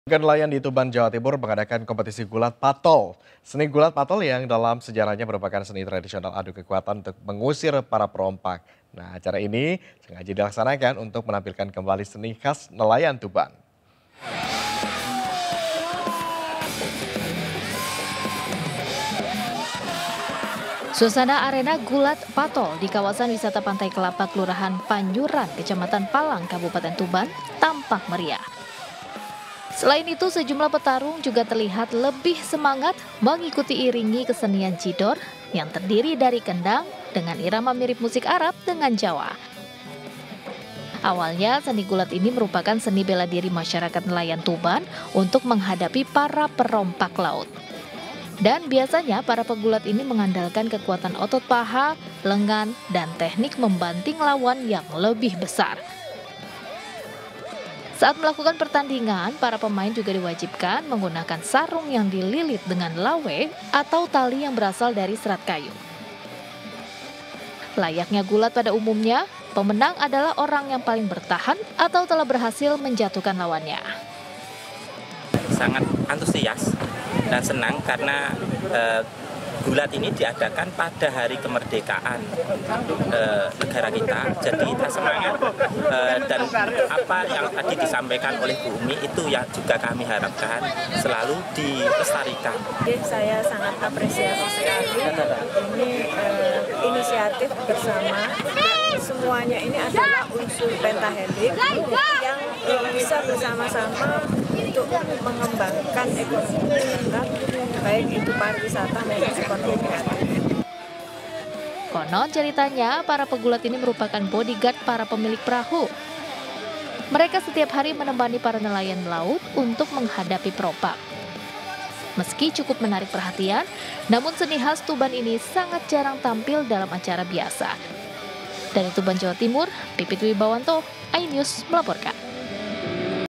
Nelayan di Tuban, Jawa Timur mengadakan kompetisi gulat patol. Seni gulat patol yang dalam sejarahnya merupakan seni tradisional adu kekuatan untuk mengusir para perompak. Nah, acara ini sengaja dilaksanakan untuk menampilkan kembali seni khas nelayan Tuban. Suasana arena gulat patol di kawasan wisata Pantai Kelapa, Kelurahan Panjuran, Kecamatan Palang, Kabupaten Tuban, tampak meriah. Selain itu, sejumlah petarung juga terlihat lebih semangat mengikuti iringi kesenian Cidor yang terdiri dari kendang dengan irama mirip musik Arab dengan Jawa. Awalnya, seni gulat ini merupakan seni bela diri masyarakat nelayan Tuban untuk menghadapi para perompak laut. Dan biasanya para pegulat ini mengandalkan kekuatan otot paha, lengan, dan teknik membanting lawan yang lebih besar. Saat melakukan pertandingan, para pemain juga diwajibkan menggunakan sarung yang dililit dengan lawe atau tali yang berasal dari serat kayu. Layaknya gulat pada umumnya, pemenang adalah orang yang paling bertahan atau telah berhasil menjatuhkan lawannya. Sangat antusias dan senang karena gulat ini diadakan pada hari kemerdekaan negara kita. Jadi kita semangat dan apa yang tadi disampaikan oleh Bu Umi itu yang juga kami harapkan selalu dilestarikan. Saya sangat apresiasi sekali ini inisiatif bersama. Semuanya ini adalah unsur pentahelix yang bisa bersama-sama untuk mengembangkan ekonomi masyarakat, baik itu pariwisata maupun ekonomi kreatif. Konon ceritanya, para pegulat ini merupakan bodyguard para pemilik perahu. Mereka setiap hari menemani para nelayan laut untuk menghadapi perompak. Meski cukup menarik perhatian, namun seni khas Tuban ini sangat jarang tampil dalam acara biasa. Dari Tuban, Jawa Timur, Pipit Wibawanto, iNews melaporkan.